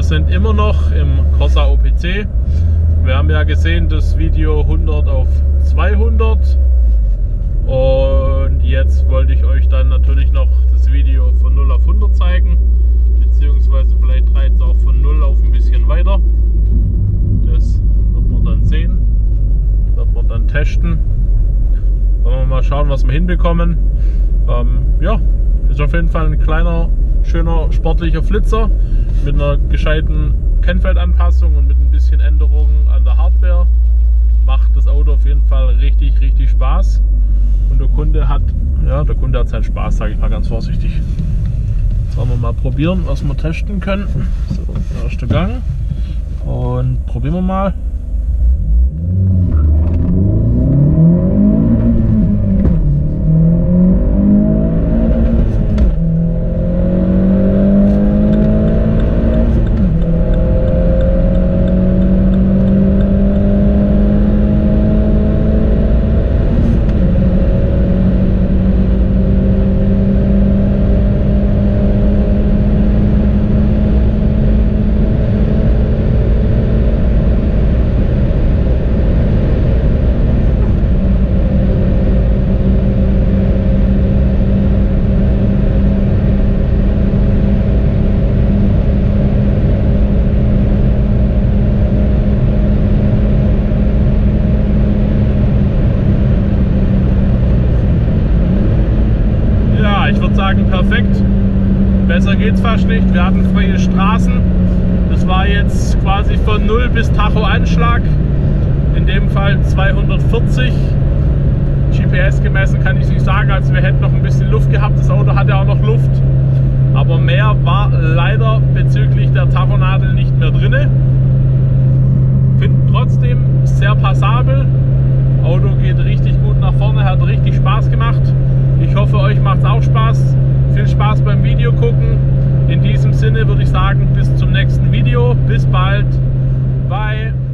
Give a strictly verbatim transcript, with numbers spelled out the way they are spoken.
sind immer noch im Corsa O P C. Wir haben ja gesehen, das Video hundert auf zweihundert. Und jetzt wollte ich euch dann natürlich noch das Video von null auf hundert zeigen. Beziehungsweise vielleicht reicht es auch von null auf ein bisschen weiter. Das wird man dann sehen. Wird man dann testen. Wollen wir mal schauen, was wir hinbekommen. Ähm, ja, ist auf jeden Fall ein kleiner, schöner, sportlicher Flitzer mit einer gescheiten Kennfeldanpassung und mit ein bisschen Änderungen an der Hardware. Macht das Auto auf jeden Fall richtig, richtig Spaß. Und der Kunde hat, ja, der Kunde hat seinen Spaß, sage ich mal ganz vorsichtig. Jetzt wollen wir mal probieren, was wir testen können. So, erster Gang. Und probieren wir mal. Ich würde sagen, perfekt. Besser geht's fast nicht. Wir hatten freie Straßen. Das war jetzt quasi von null bis Tacho-Anschlag. In dem Fall zweihundertvierzig. G P S gemessen kann ich nicht sagen, also wir hätten noch ein bisschen Luft gehabt. Das Auto hatte auch noch Luft. Aber mehr war leider bezüglich der Tachonadel nicht mehr drin. Finde trotzdem sehr passabel. Auto geht richtig gut nach vorne, hat richtig Spaß gemacht. Ich hoffe, euch macht es auch Spaß. Viel Spaß beim Video gucken. In diesem Sinne würde ich sagen, bis zum nächsten Video. Bis bald. Bye.